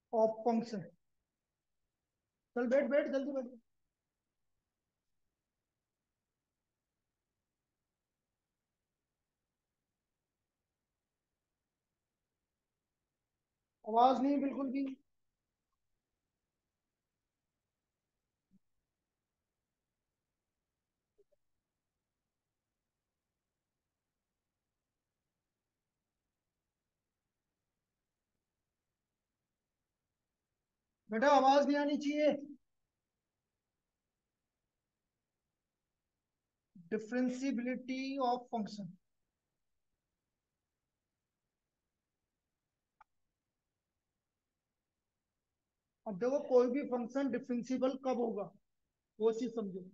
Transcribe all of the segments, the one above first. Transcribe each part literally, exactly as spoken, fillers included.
Of function. चल बैठ बैठ जल्दी बैठ। आवाज नहीं बिल्कुल भी। बेटा आवाज नहीं आनी चाहिए। Differentiability of function. अब देखो कोई भी फंक्शन डिफरेंशिएबल कब होगा वो चीज समझो।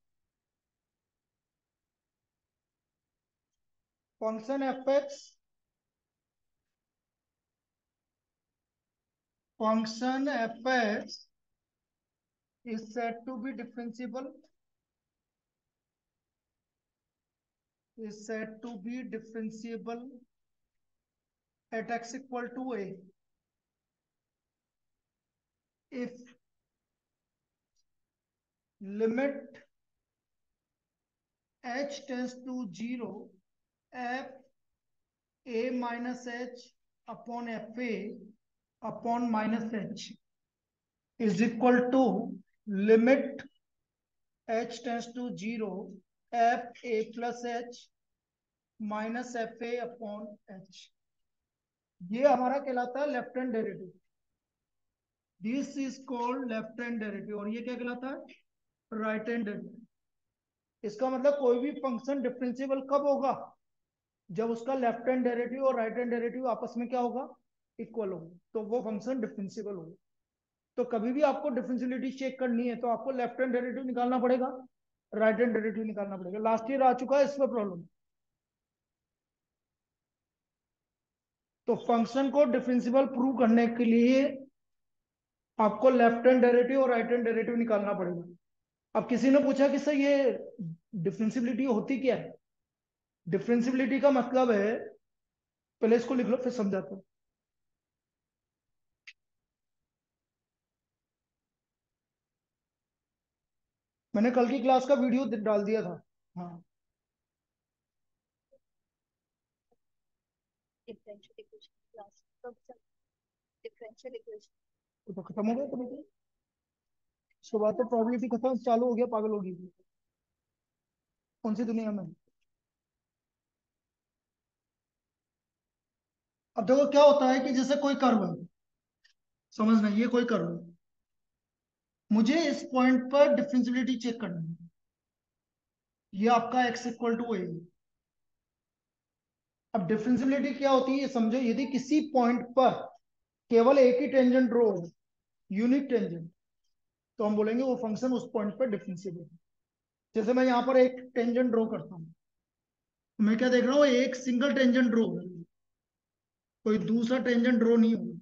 Function F X, function F X is said to be differentiable, is said to be differentiable at x equal to a if limit h tends to zero, f a minus h upon f a upon minus h is equal to limit h tends to zero, f a plus h minus F A upon H. ये हमारा कहलाता है left hand derivative. This is called left hand derivative. और ये क्या कहलाता है? Right hand derivative. इसका मतलब कोई भी फंक्शन डिफरेंशिएबल कब होगा? जब उसका लेफ्ट हैंड डेरिवेटिव और राइट हैंड डेरिवेटिव आपस में क्या होगा? इक्वल होगा, तो वो फंक्शन डिफरेंशिएबल होगा। तो कभी भी आपको डिफरेंशियबिलिटी चेक करनी है तो आपको लेफ्ट हैंड डेरिवेटिव निकालना पड़ेगा, राइट हैंड डेरिवेटिव निकालना पड़ेगा। लास्ट ईयर आ चुका है इस पर प्रॉब्लम। तो फंक्शन को डिफरेंशिएबल प्रूव करने के लिए आपको लेफ्ट हैंड डेरिवेटिव और राइट हैंड डेरिवेटिव निकालना पड़ेगा। अब किसी ने पूछा कि सर ये डिफरेंशियबिलिटी होती क्या है? डिफरेंशियबिलिटी का मतलब है, पहले इसको लिख लो फिर समझाता हूं। मैंने कल की क्लास का वीडियो डाल दिया था। हाँ, डिफरेंशियल इक्वेशन क्लास कब तक? डिफरेंशियल इक्वेशन तो खत्म हो गया तो बेटे, उसके बाद तो प्रोबेबिलिटी खत्म चालू हो गया, पागल होगी कौन सी दुनिया में। अब देखो क्या होता है कि जैसे कोई कर्व है, समझना ये कोई कर्व है, मुझे इस पॉइंट पर डिफरेंशियबिलिटी चेक करनी है। ये आपका एक्स इक्वल टू ए। अब डिफरेंशियबिलिटी क्या होती है ये समझो। यदि किसी पॉइंट पर केवल एक ही टेंजेंट रो है, यूनिक टेंजेंट, तो हम बोलेंगे वो फंक्शन उस पॉइंट पर डिफरेंशिएबल है। जैसे मैं यहाँ पर एक टेंजेंट ड्रॉ करता हूँ, मैं क्या देख रहा हूँ? एक सिंगल टेंजेंट ड्रॉ है, कोई दूसरा टेंजेंट ड्रॉ नहीं होगा।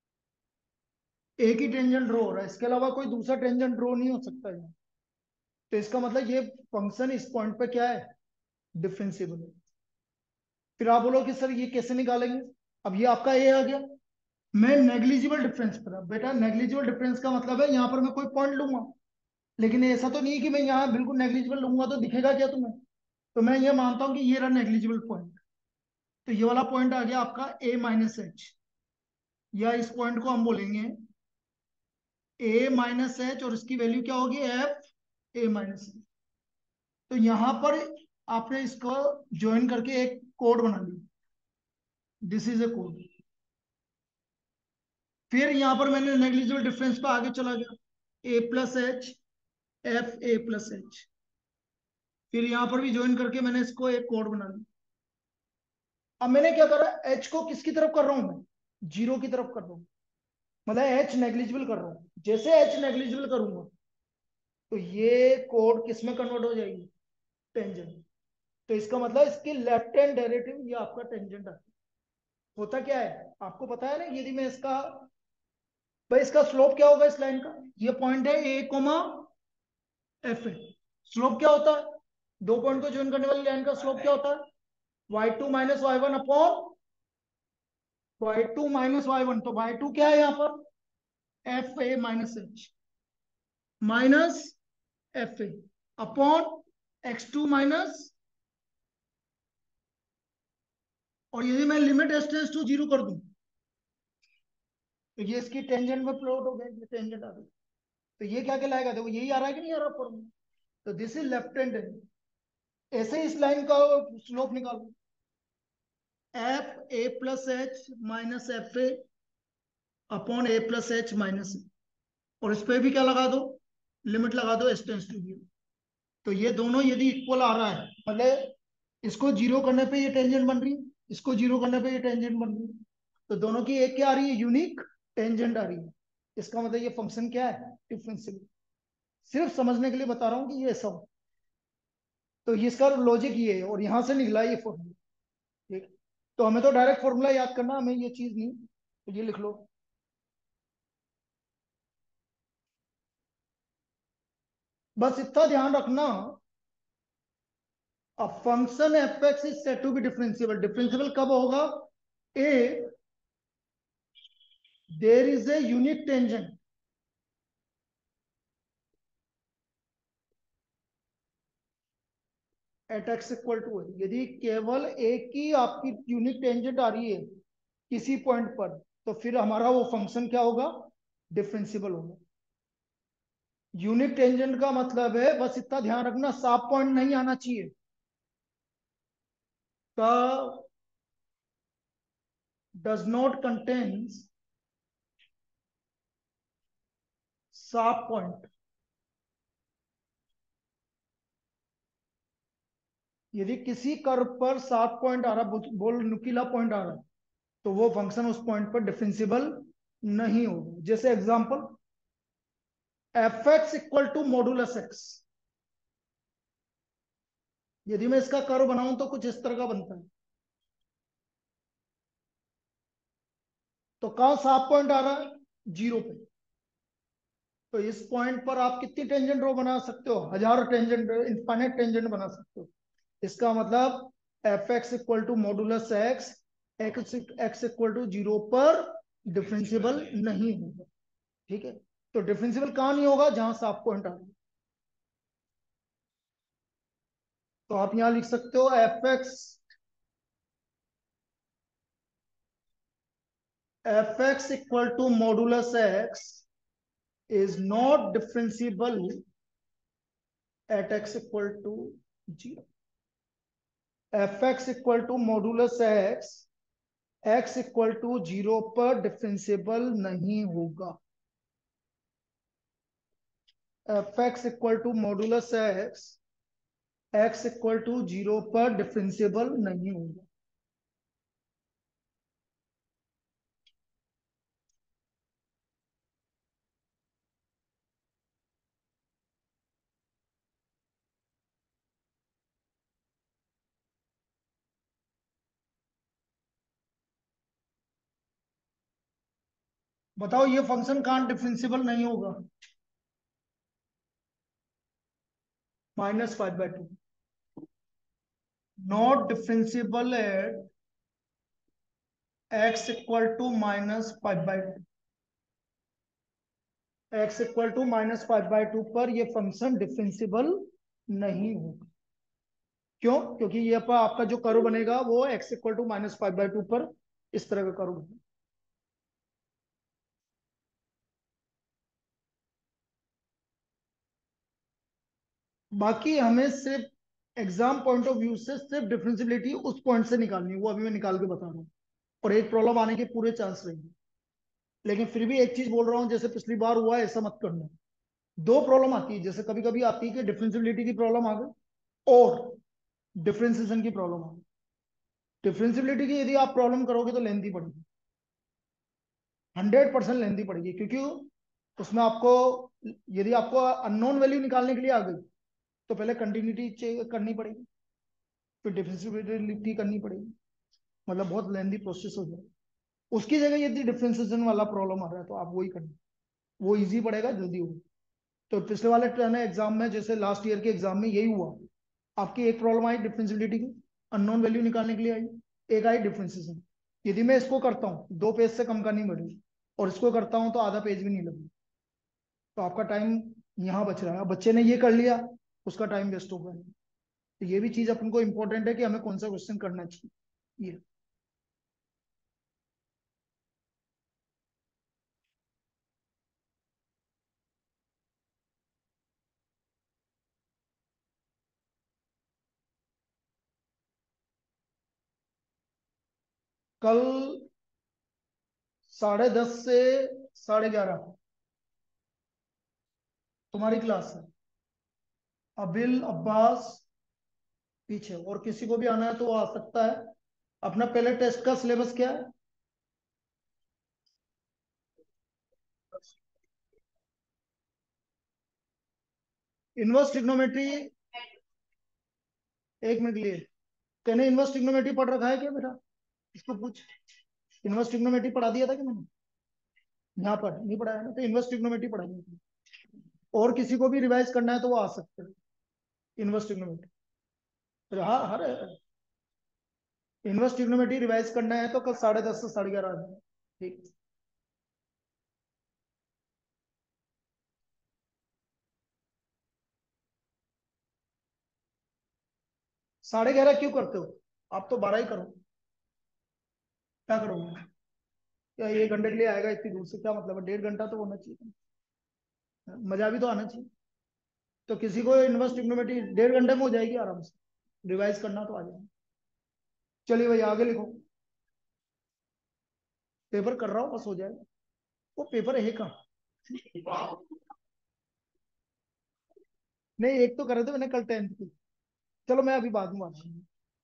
एक ही टेंजेंट ड्रॉ हो रहा है, इसके अलावा कोई दूसरा टेंजेंट ड्रॉ नहीं हो सकता है। तो इसका मतलब ये फंक्शन इस पॉइंट पे क्या है? डिफरेंशिएबल है। फिर आप बोलो कि सर ये कैसे निकालेंगे? अब ये आपका ए आ गया, मैं नेग्लिजिबल डिफरेंस पर। बेटा नेग्लिजिबल डिफरेंस का मतलब है यहाँ पर मैं कोई पॉइंट लूंगा, लेकिन ऐसा तो नहीं है कि मैं यहाँ बिल्कुल नेग्लिजिबल लूंगा तो दिखेगा क्या तुम्हें? तो मैं ये मानता हूँ कि ये रहा नेग्लिजिबल पॉइंट। तो ये वाला पॉइंट आ गया आपका ए माइनस एच, या इस पॉइंट को हम बोलेंगे ए माइनस एच, और इसकी वैल्यू क्या होगी? F A minus H. तो यहां पर आपने इसको ज्वाइन करके एक कोड बना लिया, दिस इज ए कोड। फिर यहां पर मैंने नेग्लिजिबल डिफरेंस पे आगे चला गया, A plus H, F A plus H. फिर यहां पर भी ज्वाइन करके मैंने इसको एक कोड बना लिया। अब मैंने क्या करा? एच को किसकी तरफ कर रहा हूं मैं? जीरो की तरफ कर रहा हूं, मतलब एच नेग्लिजिबल कर रहा हूं। जैसे एच नेग्लिजिबल करूंगा तो ये कोड किस में कन्वर्ट हो जाएगी? टेंजेंट। तो इसका मतलब इसकी लेफ्ट हैंड डेरिवेटिव ये आपका टेंजेंट आता है। होता क्या है आपको पता है ना? यदि मैं इसका, भाई इसका स्लोप क्या होगा इस लाइन का? ये पॉइंट है A comma F A. Slope क्या होता है? दो पॉइंट को ज्वाइन करने वाली लाइन का स्लोप क्या होता है? Y two minus Y one upon Y two minus Y one. तो वाई टू क्या है यहाँ पर? F A minus H minus F A upon X two minus, और यदि मैं limit S tends to zero कर दूं तो ये इसकी टेंजेंट में प्लॉट हो गया, ये टेंजेंट आ गई। तो ये क्या कहलाएगा, देखो यही आ रहा है कि नहीं आ रहा फॉर्मूला। तो दिस इज लेफ्ट हैंड है। ऐसे इस लाइन का स्लोप निकालो, F A plus H minus F A upon A plus H minus A, और इस पे भी क्या लगा दो, लिमिट लगा दो एस टेंस टू जीरो। तो ये दोनों यदि इक्वल आ रहा है, मतलब इसको जीरो करने पे ये टेंजेंट बन रही है, इसको जीरो करने पे ये टेंजेंट बन रही है, तो दोनों की एक क्या आ रही है, यूनिक टेंजेंट आ रही है। इसका मतलब ये फंक्शन क्या है, डिफरेंशियल। सिर्फ समझने के लिए बता रहा हूं कि ये ऐसा हो। तो इसका लॉजिक ये है, और यहां से निकला ये फॉर्मूला। ठीक, तो हमें तो डायरेक्ट फॉर्मूला याद करना, हमें ये चीज नहीं, तो ये लिख लो। बस इतना ध्यान रखना, a function fx is said to be differentiable. differentiable कब होगा, if there is a unique tangent at x equal to a, यदि केवल एक ही आपकी यूनिक टेंजेंट आ रही है किसी पॉइंट पर, तो फिर हमारा वो फंक्शन क्या होगा, डिफरेंशिएबल होगा। यूनिक टेंजेंट का मतलब है, बस इतना ध्यान रखना, साफ पॉइंट नहीं आना चाहिए। का does not contains sharp point। यदि किसी कर्व पर सात पॉइंट आ रहा, बोल नुकीला पॉइंट आ रहा, तो वो फंक्शन उस पॉइंट पर डिफरेंशिएबल नहीं होगा। जैसे example, F x equal to modulus X, यदि मैं इसका कर्व बनाऊं तो कुछ इस तरह का बनता है। तो कहां सात पॉइंट आ रहा है, जीरो पे। तो इस पॉइंट पर आप कितनी टेंजेंट रो बना सकते हो, हजारों टेंजेंट, इनफाइनाइट टेंजेंट बना सकते हो। इसका मतलब F x equal to modulus X, X X equal to zero पर डिफरेंशिएबल नहीं होगा। ठीक है, तो डिफरेंशिएबल कहां नहीं होगा, जहां साफ पॉइंट आ रहा है। तो आप यहां लिख सकते हो F X F x equal to modulus X is not differentiable at x equal to zero. fx equal to modulus x x equal to zero पर डिफरेंशिएबल नहीं होगा। fx equal to modulus x x equal to zero पर differentiable नहीं होगा। बताओ ये function कहां differentiable नहीं होगा, minus five by two, not differentiable at x equal to minus five by two. X equal to minus five by two पर यह फंक्शन डिफरेंशिएबल नहीं होगा। क्यों, क्योंकि ये पर आपका जो कर्व बनेगा वो X equal to minus five by two पर इस तरह का कर्व बनेगा। बाकी हमें सिर्फ एग्जाम पॉइंट ऑफ व्यू से सिर्फ डिफरेंशियबिलिटी उस पॉइंट से निकालनी है, वो अभी मैं निकाल के बता रहा हूँ, और एक प्रॉब्लम आने के पूरे चांस रहेंगे। लेकिन फिर भी एक चीज बोल रहा हूँ, जैसे पिछली बार हुआ ऐसा मत करना। दो प्रॉब्लम आती है, जैसे कभी कभी आती है कि डिफरेंशियबिलिटी की प्रॉब्लम आ गई और डिफरेंशिएशन की प्रॉब्लम आ गई। डिफरेंशियबिलिटी की यदि आप प्रॉब्लम करोगे तो लेंथी पड़ेगी, हंड्रेड परसेंट लेंथी पड़ेगी, क्योंकि उसमें आपको, यदि आपको अननोन वैल्यू निकालने के लिए आ गई तो पहले कंटिन्यूटी करनी पड़ेगी, फिर डिफरेंशिएबिलिटी करनी पड़ेगी, मतलब बहुत लेंथी प्रोसेस हो जाए। उसकी जगह यदि डिफरेंशिएशन वाला प्रॉब्लम आ रहा है तो आप वही करना, वो इजी पड़ेगा, जल्दी होगा। तो पिछले वाले टर्न एग्जाम में, जैसे लास्ट ईयर के एग्जाम में यही हुआ, आपकी एक प्रॉब्लम आई डिफरेंशिएबिलिटी की, अननोन वैल्यू निकालने के लिए आई, एक आई डिफरेंशिएशन। यदि मैं इसको करता हूँ दो पेज से कम का नहीं बढ़ेगा, और इसको करता हूं तो आधा पेज भी नहीं लगेगा, तो आपका टाइम यहाँ बच रहा है। अब बच्चे ने ये कर लिया, उसका टाइम वेस्ट होगा नहीं। तो ये भी चीज अपन को इंपॉर्टेंट है कि हमें कौन सा क्वेश्चन करना चाहिए। ये कल साढ़े दस से साढ़े ग्यारह तुम्हारी क्लास है। अबिल, अब्बास पीछे, और किसी को भी आना है तो वो आ सकता है। अपना पहले टेस्ट का सिलेबस क्या है? Inverse trigonometry. एक मिनट के लिए, तेने इनवर्स ट्रिग्नोमेट्री पढ़ रखा है क्या बेटा? इसको पूछ, इनवर्स ट्रिग्नोमेट्री पढ़ा दिया था कि मैंने? यहाँ पर नहीं पढ़ाया ना, तो इनवर्स ट्रिग्नोमेट्री पढ़ाई थी। और किसी को भी रिवाइज करना है तो वो आ सकते हैं। इनवर्स ट्रिग्नोमेट्री, तो हाँ, हर इनवर्स ट्रिग्नोमेट्री रिवाइज करना है तो कल साढ़े दस से साढ़े ग्यारह आ जाए। ठीक। साढ़े ग्यारह क्यों करते हो? आप तो बारह ही करो। क्या करोगे? क्या एक घंटे के लिए आएगा इतनी दूर से, क्या मतलब है? डेढ़ घंटा तो होना चाहिए, मजा भी तो आना चाहिए। तो किसी को इनवर्स ट्रिग्नोमेट्री डेढ़ घंटे में हो जाएगी आराम से, रिवाइज करना तो आ जाएगा। चलिए भाई आगे लिखो। पेपर कर रहा हूँ, बस हो जाएगा। वो पेपर है कहाँ? नहीं, एक तो करे थे मैंने कल टेंथ की। चलो मैं अभी बाद में आता हूँ।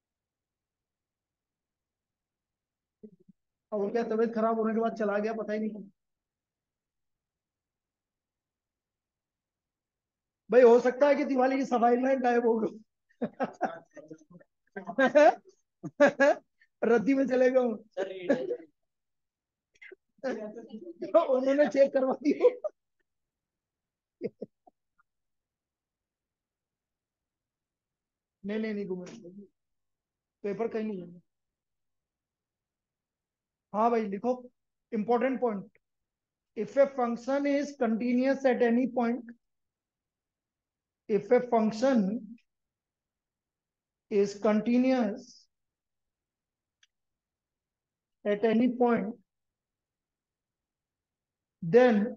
और वो क्या, तबीयत खराब होने के बाद चला गया, पता ही नहीं चला। भाई हो सकता है कि दिवाली की सफाई में गायब हो गए। रद्दी में चले गए। उन्होंने चेक करवा दिया। नहीं नहीं नहीं घूमे, पेपर कहीं नहीं है। हाँ भाई लिखो, important point. If a function is continuous at any point, if a function is continuous at any point, then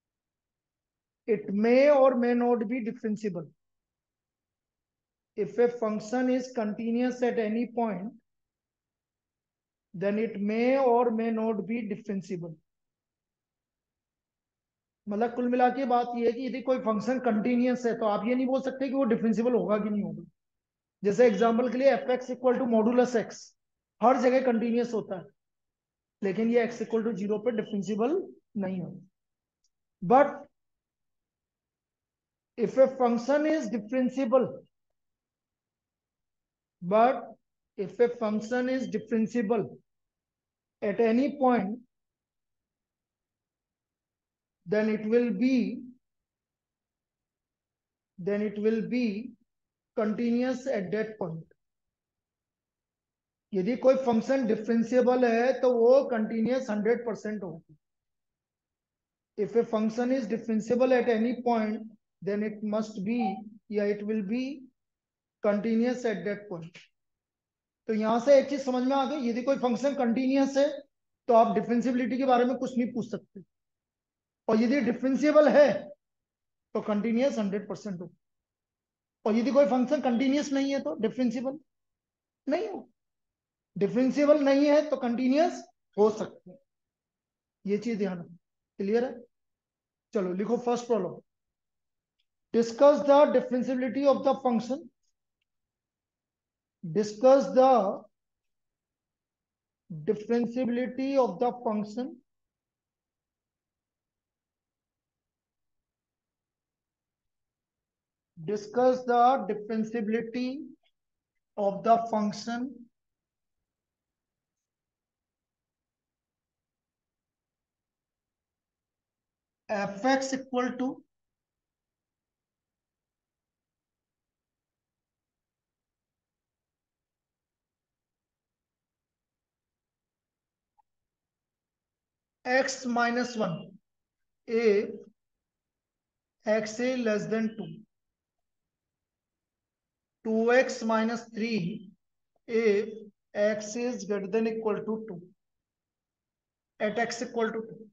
it may or may not be differentiable. If a function is continuous at any point, then it may or may not be differentiable. मतलब कुल मिला के बात यह है कि यदि कोई फंक्शन कंटिन्यूअस है तो आप ये नहीं बोल सकते कि वो डिफरेंशिएबल होगा कि नहीं होगा। जैसे एग्जांपल के लिए F x equal to modulus X हर जगह कंटिन्यूअस होता है, लेकिन ये एक्स इक्वल टू जीरो पे डिफरेंशिएबल नहीं होता। But if a function is differentiable, but if a function is differentiable at any point, then it will be then it will be continuous at that point. यदि कोई function differentiable है तो वो continuous hundred percent होगा। If a function is differentiable at any point, then it must be या it will be continuous at that point. तो यहां से एक चीज समझ में आ गई, यदि कोई फंक्शन कंटिन्यूअस है तो आप डिफरेंशिएबिलिटी के बारे में कुछ नहीं पूछ सकते, और यदि डिफरेंशिएबल है तो कंटिन्यूअस हंड्रेड परसेंट हो। और यदि कोई फंक्शन कंटिन्यूअस नहीं है तो डिफरेंशिएबल नहीं हो। डिफरेंशिएबल नहीं है तो कंटिन्यूअस हो सकते हैं, ये चीज ध्यान रखो। क्लियर है? चलो लिखो first problem. Discuss the differentiability of the function discuss the differentiability of the function discuss the differentiability of the function fx equal to x minus one if x is less than two, two x minus three if x is greater than equal to two, at x equal to two.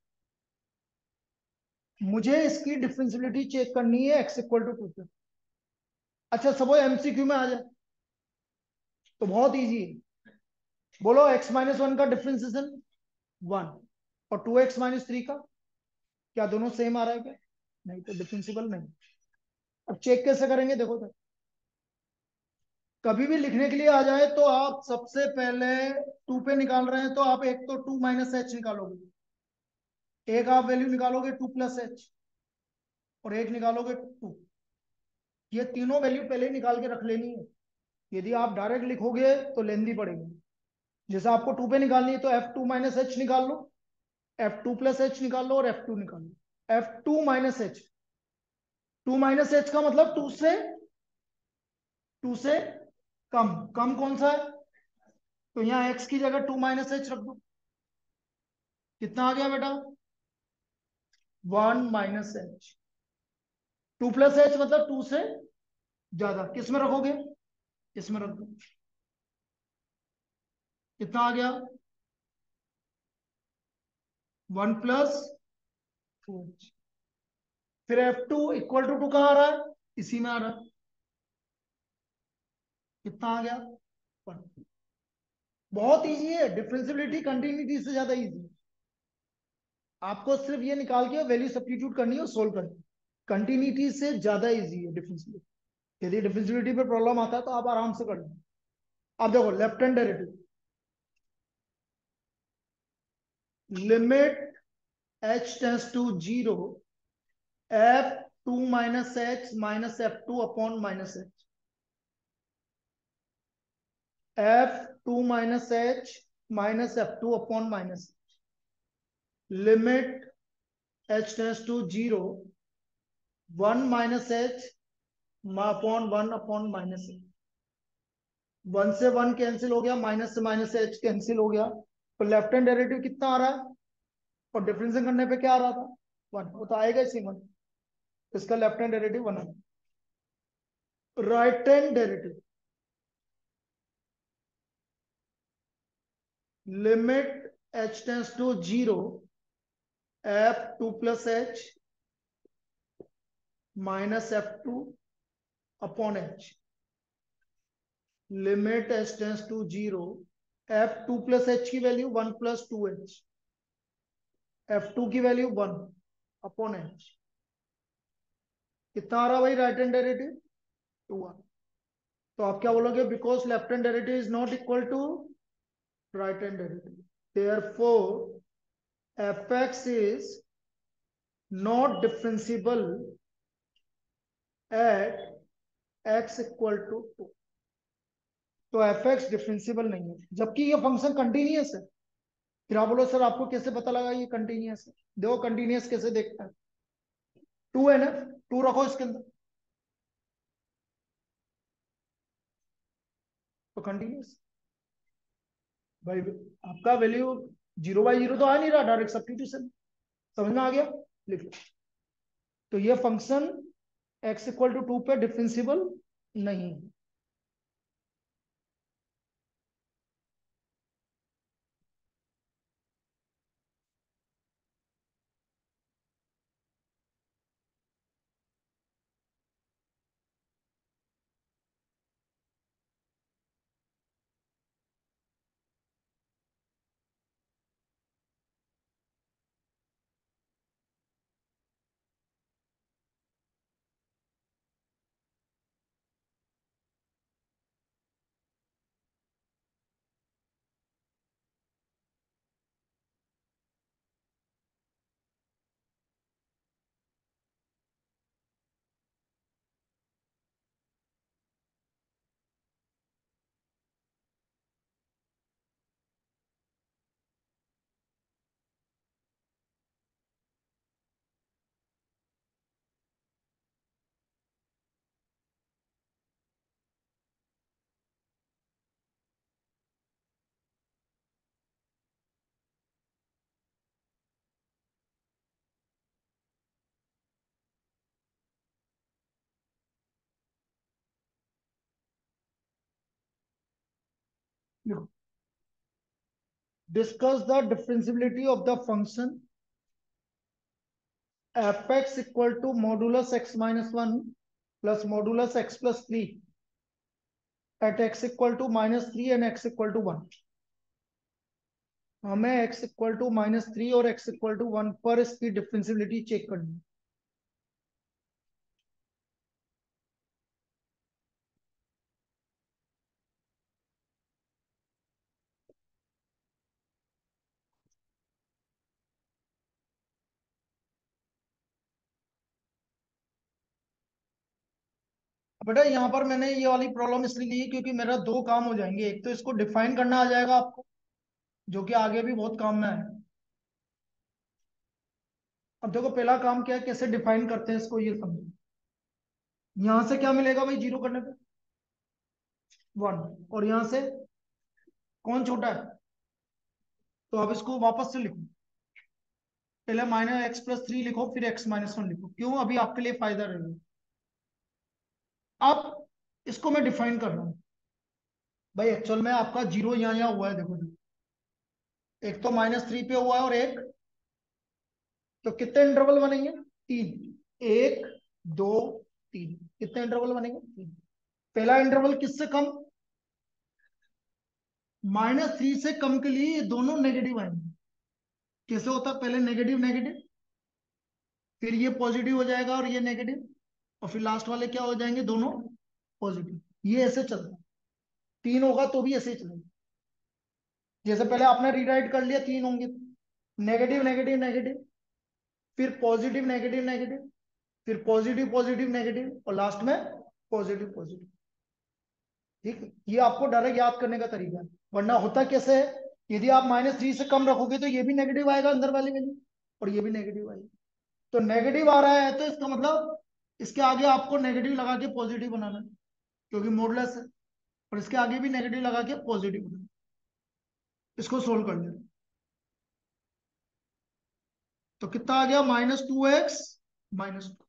मुझे इसकी differentiability check करनी है x equal to two पे। अच्छा सब MCQ में आ जाए तो बहुत इजी है। बोलो x माइनस वन का डिफरेंशिएशन वन और टू एक्स माइनस थ्री का, क्या दोनों सेम आ रहा है क्या? नहीं, तो डिफरेंशिएबल नहीं। अब चेक कैसे करेंगे देखो तो, कभी भी लिखने के लिए आ जाए तो आप सबसे पहले टू पे निकाल रहे हैं तो आप एक तो टू माइनस एच निकालोगे, एक आप वैल्यू निकालोगे टू प्लस एच और एक निकालोगे टू। ये तीनों वैल्यू पहले ही निकाल के रख लेनी है। यदि आप डायरेक्ट लिखोगे तो लेंदी पड़ेगी। जैसे आपको टू पे निकालनी है तो एफ टू माइनस एच निकाल लो, एफ टू प्लस एच निकाल लो और एफ टू निकाल लो। F two minus h, two minus h का मतलब टू से टू से कम। कम कौन सा है? तो यहाँ एक्स की जगह टू माइनस एच रख दो। कितना आ गया बेटा? One minus h. Two plus h मतलब टू से ज्यादा। किस में रखोगे? इसमें रख दो। कितना आ गया? One plus two h. फिर f two equal to two कहाँ आ रहा है? इसी में आ रहा है। कितना आ गया? वन। बहुत इजी है, डिफरेंशियबिलिटी कंटिन्यूटी से ज्यादा इजी है। आपको सिर्फ ये निकाल के वैल्यू सब्स्टिट्यूट करनी है और सोल्व करनी है। कंटिन्यूटी से ज्यादा इजी है डिफरेंशियबिलिटी। यदि डिफरेंशियबिलिटी पे प्रॉब्लम आता है तो आप आराम से कर लो। अब देखो left hand derivative, limit h tends to zero f two minus H minus f two upon minus h. F two minus H minus f two upon minus h. Limit h tends to zero one minus h upon one upon minus h. One से one cancel हो गया, minus से minus H cancel हो गया, तो left hand derivative कितना आ रहा है? और डिफरेंशिएशन करने पे क्या आ रहा था? वन। वो तो आएगा इसी वन। इसका लेफ्ट हैंड डेरिवेटिव वन है। Right hand derivative, limit h tends to zero f two plus H minus f two upon h. Limit h tends to zero f two plus h की value one plus two h, f two की value one upon h. कितना आ रहा भाई right hand derivative? Two आ। तो आप क्या बोलोगे? Because left hand derivative is not equal to right hand derivative, therefore fx is not differentiable at x equal to two. तो fx डिफरेंशिएबल नहीं है, जबकि ये फंक्शन कंटिन्यूअस है। फिर आप बोलो सर आपको कैसे पता लगा ये कंटिन्यूअस है? देखो कंटिन्यूअस कैसे देखता है। टू है ना, टू रखो इसके अंदर तो कंटिन्यूअस। भाई आपका वैल्यू जीरो बाई जीरो तो आ नहीं रहा, डायरेक्ट सब्स्टिट्यूशन। समझ में आ गया? लिख लो। तो ये function x equal to two पे डिफरेंशिएबल नहीं है। Discuss the differentiability of the function F x equal to modulus x minus one plus modulus x plus three at x equal to minus three and x equal to one. हमें x equal to minus three और x equal to one पर इसकी differentiability check करनी है। बेटा यहाँ पर मैंने ये वाली प्रॉब्लम इसलिए ली है क्योंकि मेरा दो काम हो जाएंगे। एक तो इसको डिफाइन करना आ जाएगा आपको, जो कि आगे भी बहुत काम में है। अब देखो पहला काम क्या है, कैसे डिफाइन करते हैं इसको ये समझो। यहां से क्या मिलेगा भाई, जीरो करने पे वन, और यहां से कौन छोटा है, तो अब इसको वापस से लिखो। पहले माइनस एक्स प्लस थ्री लिखो, फिर एक्स माइनस वन लिखो। क्यों, अभी आपके लिए फायदा रहेगा। अब इसको मैं डिफाइन कर रहा हूं भाई। एक्चुअल में आपका जीरो यहाँ यहाँ हुआ है, देखो एक तो माइनस थ्री पे हुआ है और एक, तो कितने इंटरवल बनेंगे, तीन। एक, दो, तीन। कितने इंटरवल बनेंगे, तीन। पहला इंटरवल किससे कम, माइनस थ्री से कम के लिए ये दोनों नेगेटिव आएंगे। कैसे होता है, पहले नेगेटिव नेगेटिव, फिर ये पॉजिटिव हो जाएगा और ये नेगेटिव, और फिर लास्ट वाले क्या हो जाएंगे, दोनों पॉजिटिव। ये ऐसे चलता है, तीन होगा तो भी ऐसे ही चलेगा। जैसे पहले आपने रीराइट कर लिया, तीन होंगे, नेगेटिव नेगेटिव नेगेटिव, फिर पॉजिटिव नेगेटिव नेगेटिव, फिर पॉजिटिव पॉजिटिव नेगेटिव, और लास्ट में पॉजिटिव पॉजिटिव। ठीक है, ये आपको डायरेक्ट याद करने का तरीका है। वरना होता कैसे है, यदि आप माइनस थ्री से कम रखोगे तो ये भी नेगेटिव आएगा अंदर वाली वैल्यू, और ये भी नेगेटिव आएगी। तो नेगेटिव आ रहा है तो इसका मतलब इसके आगे आपको नेगेटिव लगा के पॉजिटिव बनाना है, क्योंकि मॉडुलस है। और इसके आगे भी नेगेटिव लगा के पॉजिटिव बनाना है। इसको सोल्व कर लेना, तो कितना आ गया, minus two x minus two,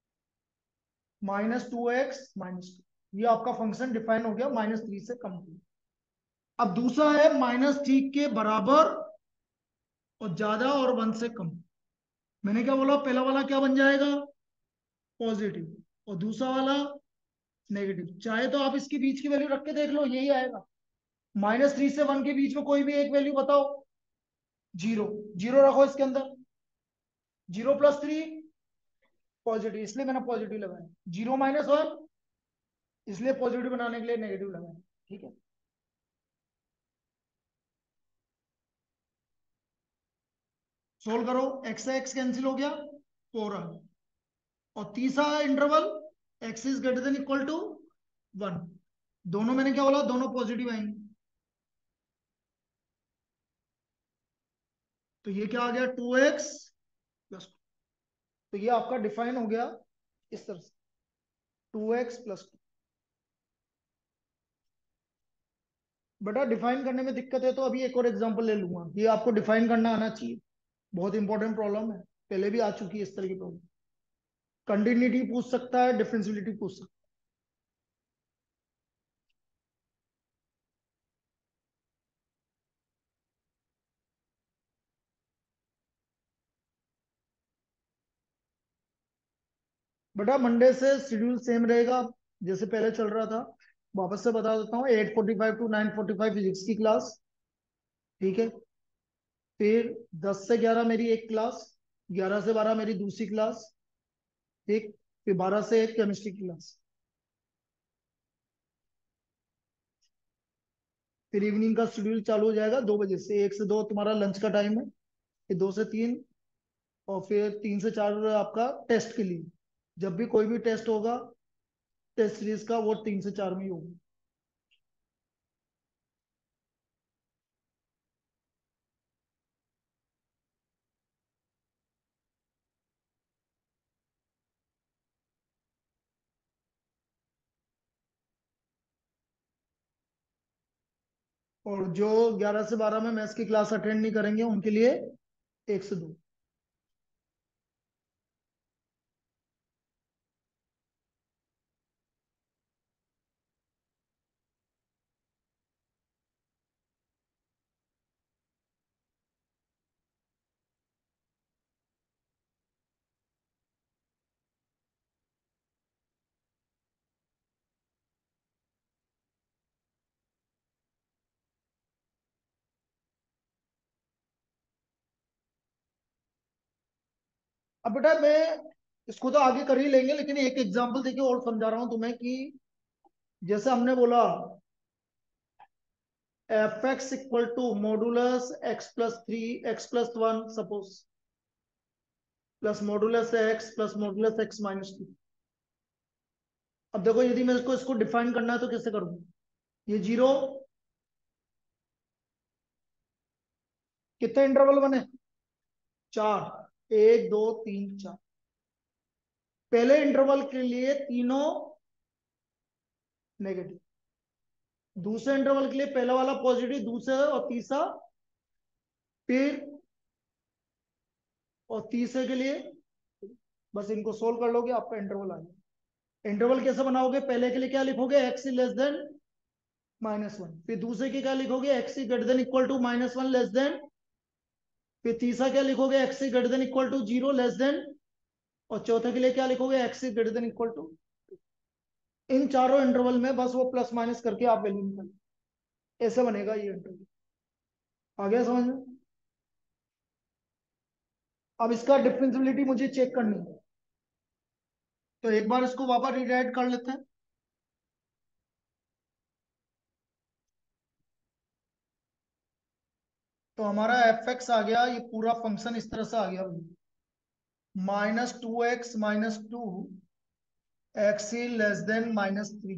minus two x minus two. ये आपका फंक्शन डिफाइन हो गया माइनस थ्री से कम के लिए। अब दूसरा है माइनस थ्री के बराबर और ज्यादा और वन से कम। मैंने क्या बोला, पहला वाला क्या बन जाएगा, पॉजिटिव, और दूसरा वाला नेगेटिव। चाहे तो आप इसके बीच की वैल्यू रख के देख लो, यही आएगा। माइनस थ्री से वन के बीच में कोई भी एक वैल्यू बताओ, जीरो। जीरो रखो इसके अंदर, जीरो प्लस थ्री पॉजिटिव, इसलिए मैंने पॉजिटिव लगाया। जीरो माइनस वन, इसलिए पॉजिटिव बनाने के लिए नेगेटिव लगाया। ठीक है, सोल्व करो। एक्स एक्स कैंसिल हो गया, फोर आ गया। और तीसरा interval x is greater than equal to one. दोनों मैंने क्या बोला, दोनों पॉजिटिव आएंगे। तो ये क्या आ गया, टू एक्स प्लस। तो ये आपका डिफाइन हो गया इस तरह से, टू एक्स प्लस टू। बेटा डिफाइन करने में दिक्कत है तो अभी एक और एग्जांपल ले लूंगा। ये आपको डिफाइन करना आना चाहिए, बहुत इंपॉर्टेंट प्रॉब्लम है, पहले भी आ चुकी है इस तरह की प्रॉब्लम। कंटिन्यूटी पूछ सकता है, डिफरेंशियबिलिटी पूछ सकता है। बेटा मंडे से शेड्यूल सेम रहेगा जैसे पहले चल रहा था। वापस से बता देता हूँ, eight forty five to nine forty five physics की क्लास। ठीक है, फिर दस से ग्यारह मेरी एक क्लास, ग्यारह से बारह मेरी दूसरी क्लास। ठीक, फिर बारह से एक केमिस्ट्री की क्लास। फिर इवनिंग का शेड्यूल चालू हो जाएगा दो बजे से, एक से दो तुम्हारा लंच का टाइम है, फिर दो से तीन, और फिर तीन से चार आपका टेस्ट के लिए। जब भी कोई भी टेस्ट होगा टेस्ट सीरीज का, वो तीन से चार में ही होगा। और जो ग्यारह से बारह में मैथ्स की क्लास अटेंड नहीं करेंगे उनके लिए एक से दो। अब बेटा मैं इसको तो आगे कर ही लेंगे, लेकिन एक एग्जांपल देके और समझा रहा हूं तुम्हें कि जैसे हमने बोला f x equal to modulus x plus three x plus one suppose, plus modulus x plus modulus x minus two. अब देखो यदि मैं इसको इसको डिफाइन करना है तो कैसे करूं? ये जीरो, कितने इंटरवल बने? चार, एक दो तीन चार। पहले इंटरवल के लिए तीनों नेगेटिव, दूसरे इंटरवल के लिए पहला वाला पॉजिटिव, दूसरा और तीसरा, फिर और तीसरे के लिए, बस इनको सोल्व कर लोगे आपका इंटरवल आ जाएगा। इंटरवल कैसे बनाओगे? पहले के लिए क्या लिखोगे? X less than minus one. फिर दूसरे के क्या लिखोगे? X greater than equal to minus one less than. फिर तीसरा क्या लिखोगे? X greater than equal to zero less than. और चौथे के लिए क्या लिखोगे? X greater than equal to. इन चारों इंटरवल में बस वो प्लस माइनस करके आप वैल्यू निकालो, ऐसे बनेगा ये इंटरवल। आ गया समझ में? अब इसका डिफरेंशियबिलिटी मुझे चेक करनी है, तो एक बार इसको वापस रिराइट कर लेते हैं। तो हमारा एफ एक्स आ गया, ये पूरा फंक्शन इस तरह से आ गया, minus two x minus two x less than minus three,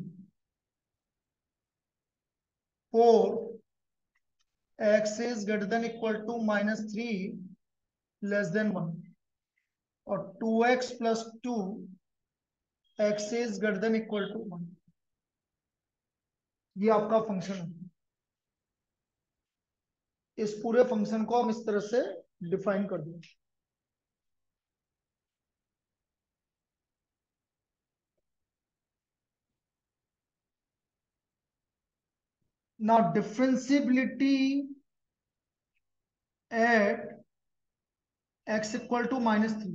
four x is greater than equal to minus three less than one, और two x plus two x is greater than equal to one. ये आपका function है। इस पूरे function को हम इस तरह से डिफाइन कर देंगे। now differentiability at x equal to minus three.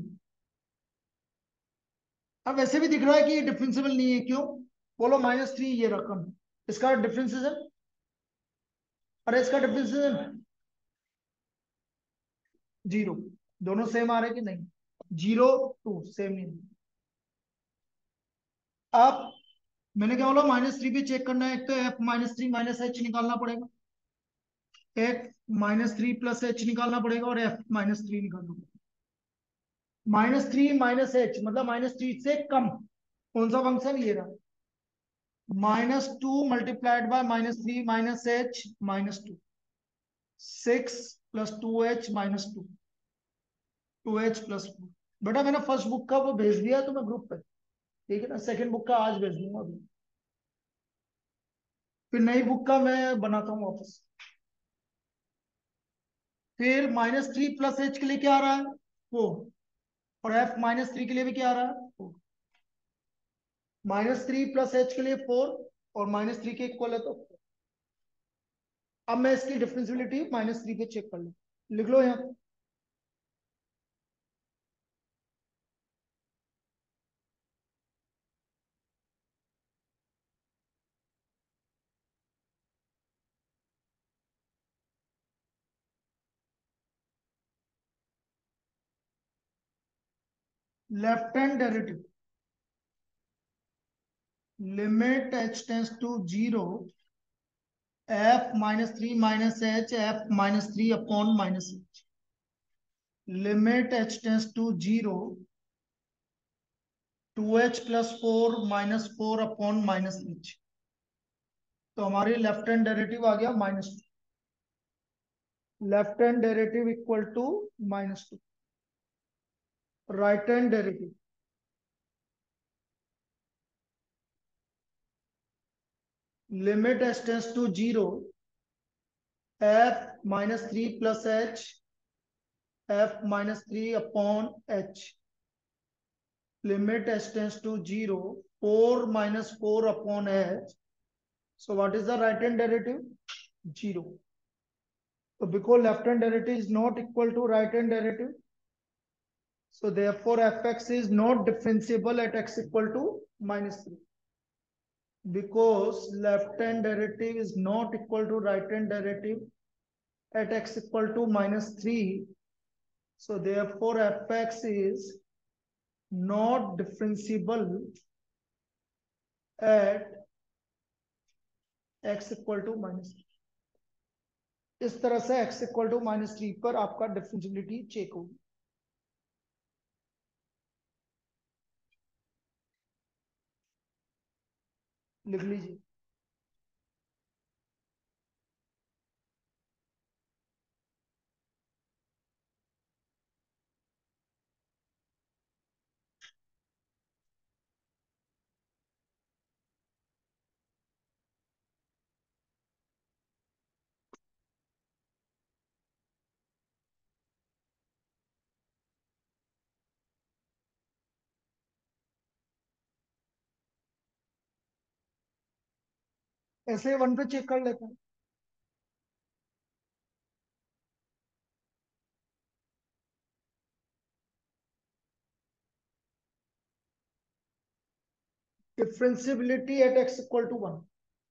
अब वैसे भी दिख रहा है कि ये डिफरेंशिएबल नहीं है, क्यों? बोलो माइनस थ्री ये रकम, इसका डिफरेंशिएशन, अरे इसका डिफरेंशिएशन जीरो। दोनों सेम आ रहे कि नहीं? जीरो टू सेम नहीं। अब मैंने क्या बोला? माइनस थ्री भी चेक करना है, एक तो f minus three minus h निकालना पड़ेगा, f minus three plus h निकालना पड़ेगा, और एफ माइनस थ्री निकालना पड़ेगा। माइनस थ्री माइनस एच मतलब माइनस थ्री से कम। कौन सा फंक्शन? ये रहा, minus two multiplied by minus three minus H minus two, six plus two h minus two, two h plus four. बेटा मैंने फर्स्ट बुक का वो भेज दिया है तुम्हें ग्रुप पे, ठीक है ना? सेकंड बुक का आज भेज दूंगा अभी, फिर नई बुक का मैं बनाता हूँ वापस। फिर माइनस थ्री प्लस एच के लिए क्या आ रहा है? फोर, और एफ माइनस थ्री के लिए भी क्या आ रहा है? Four. Minus three plus h के लिए फोर, और माइनस थ्री के इक्वल है तो फोर। अब मैं इसकी डिफरेंशियबिलिटी माइनस थ्री पे चेक कर लूँ, लिख लो यहाँ। Left hand derivative, limit h tends to zero, f minus three minus h f minus three upon minus h, limit h tends to zero, two h plus four minus four upon minus H. तो हमारी left hand derivative आ गया minus two, left hand derivative equal to minus two. Right hand derivative, limit h tends to zero, f minus three plus H f minus three upon h, limit h tends to zero, four minus four upon h. So what is the right hand derivative? Zero. So because left hand derivative is not equal to right hand derivative, so therefore fx is not differentiable at x equal to minus three. Because left hand derivative is not equal to right hand derivative at x equal to minus three, so therefore fx is not differentiable at x equal to minus. इस तरह से x equal to minus three पर आपका differentiability check होगी। लिख लीजिए। ऐसे one पे चेक कर लेते हैं। Differentiability at x equal to one.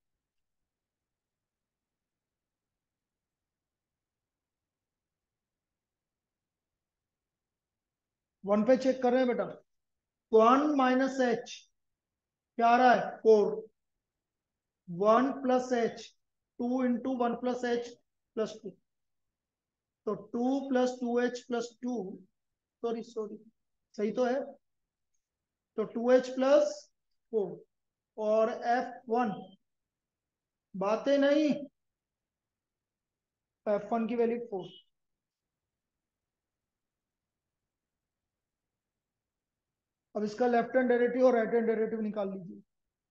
One पे चेक कर रहे हैं बेटा। वन माइनस एच क्या आ रहा है? Four. One plus h, two into one plus h plus two. तो two plus two h plus two, sorry sorry, सही तो है। तो टू एच प्लस फोर और एफ वन, बातें नहीं, एफ वन की वैल्यू फोर। अब इसका लेफ्ट हैंड डेरिवेटिव और राइट हैंड डेरिवेटिव निकाल लीजिए।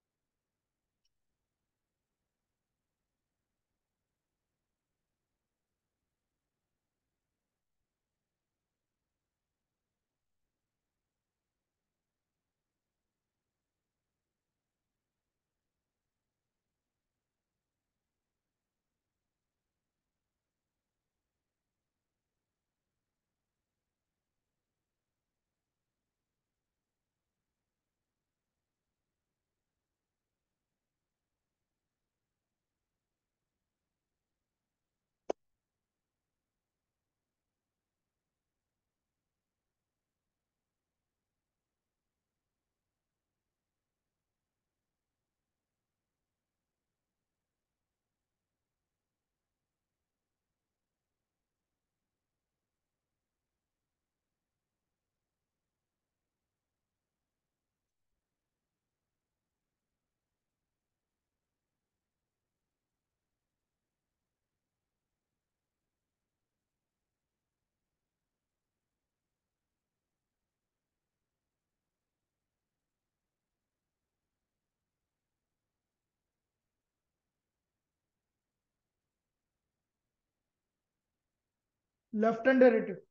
Left hand derivative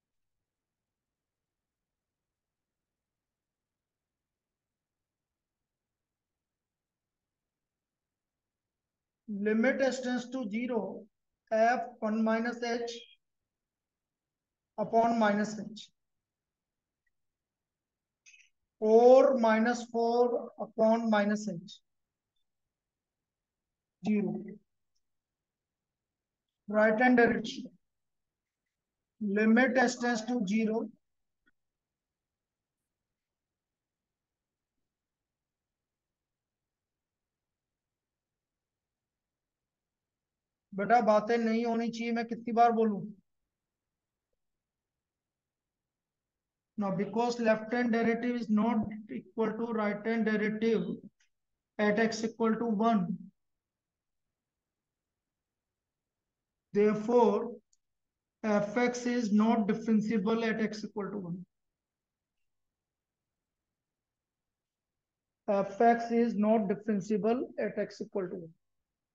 limit x tends to zero, f one minus h upon minus h, four minus four upon minus h, zero. Right hand derivative limit x tends to zero, बेटा बातें नहीं होनी चाहिए, मैं कितनी बार बोलूं। Now, because left hand derivative is not equal to right hand derivative at x equal to one, therefore fx is not differentiable at x equal to one. Fx is not differentiable at x equal to one.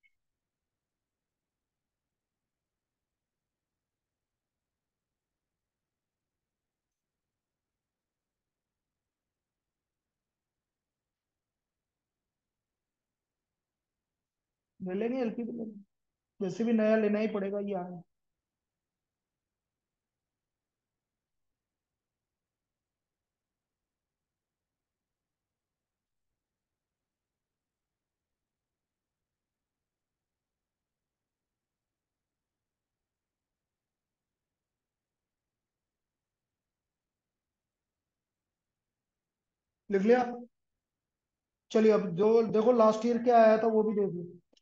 ले लेंगे LP भी ले लेंगे, वैसे भी नया लेना ही पड़ेगा ये आया। लिख लिया। चलिए अब जो देखो लास्ट ईयर क्या आया था वो भी देख लो।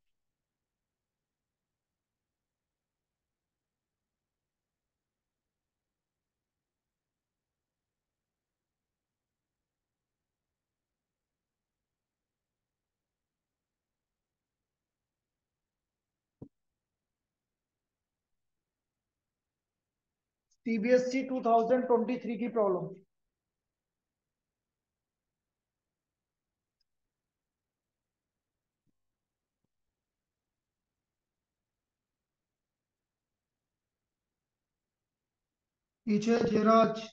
CBSE two thousand twenty three की प्रॉब्लम। पीछे Jayraj.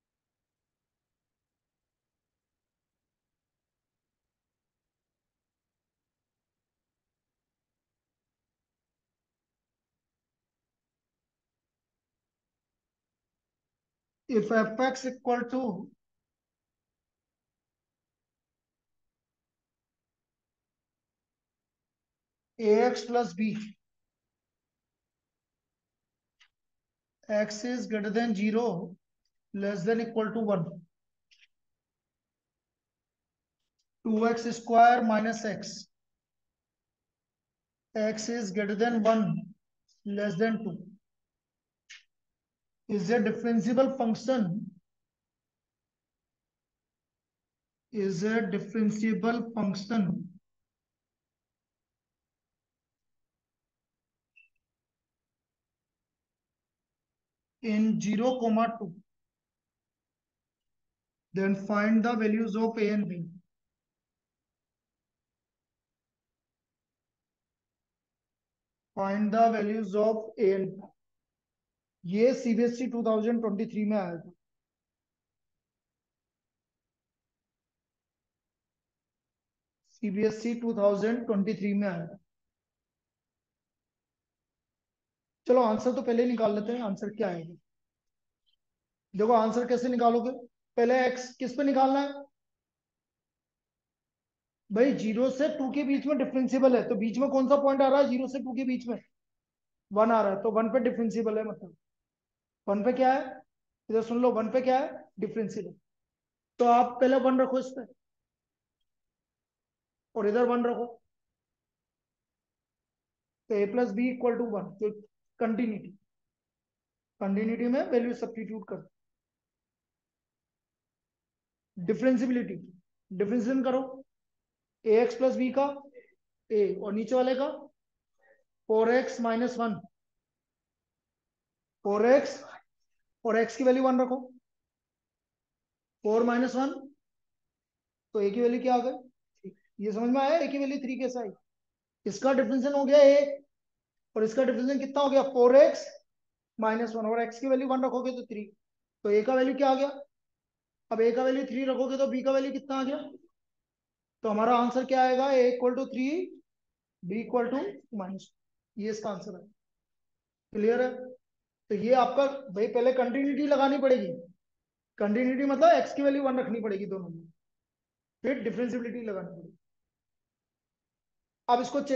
If f x equal to a x plus b, x is greater than zero, less than equal to one, two x square minus x, x is greater than one, less than two, is a differentiable function, is a differentiable function in zero comma two, then find the values of a and b. Find the values of a and b. ये CBSE two thousand twenty three में आया था। CBSE two thousand twenty three में आया था। चलो answer तो पहले निकाल लेते हैं, आंसर क्या आएगा। देखो आंसर कैसे निकालोगे, पहले एक्स किस पे निकालना है भाई, जीरो से टू के बीच में डिफरेंशियबल है, तो बीच में कौन सा पॉइंट आ रहा है जीरो से टू के बीच में, वन आ रहा है, तो वन पे डिफरेंशियबल है, मतलब वन पे क्या है, इधर सुन लो, वन पे क्या है डिफरेंशियल। तो आप पहले वन रखो इस पे, और इधर वन रखो, तो a plus b equal to one, तो कंटिन्यूटी, कंटिन्यूटी में वैल्यू सब्स्टिट्यूट कर, डिफरेंशियबिलिटी, डिफरेंशिएशन करो, ए एक्स प्लस बी का ए, और नीचे वाले का four x minus one, four x, और एक्स की वैल्यू वन रखो, फोर माइनस वन, तो ए की वैल्यू क्या आ गई, ये समझ में आया, ए की वैल्यू थ्री कैसे आई, इसका डिफरेंशियल हो गया ए, और इसका डिफरेंशियल कितना हो गया फोर एक्स माइनस वन, और एक्स की वैल्यू वन रखोगे तो थ्री, तो ए का वैल्यू क्या आ गया, अब ए का वैल्यू थ्री रखोगे तो बी का वैल्यू कितना आ गया, तो हमारा आंसर क्या आएगा, a equal to three, b equal to minus, ये इसका आंसर है। क्लियर है, तो ये आपका भाई पहले कंटिन्यूटी लगानी पड़ेगी, कंटिन्यूटी मतलब एक्स की वैल्यू वन रखनी पड़ेगी दोनों में, फिर डिफरेंशियबिलिटी लगानी पड़ेगी। अब इसको चेक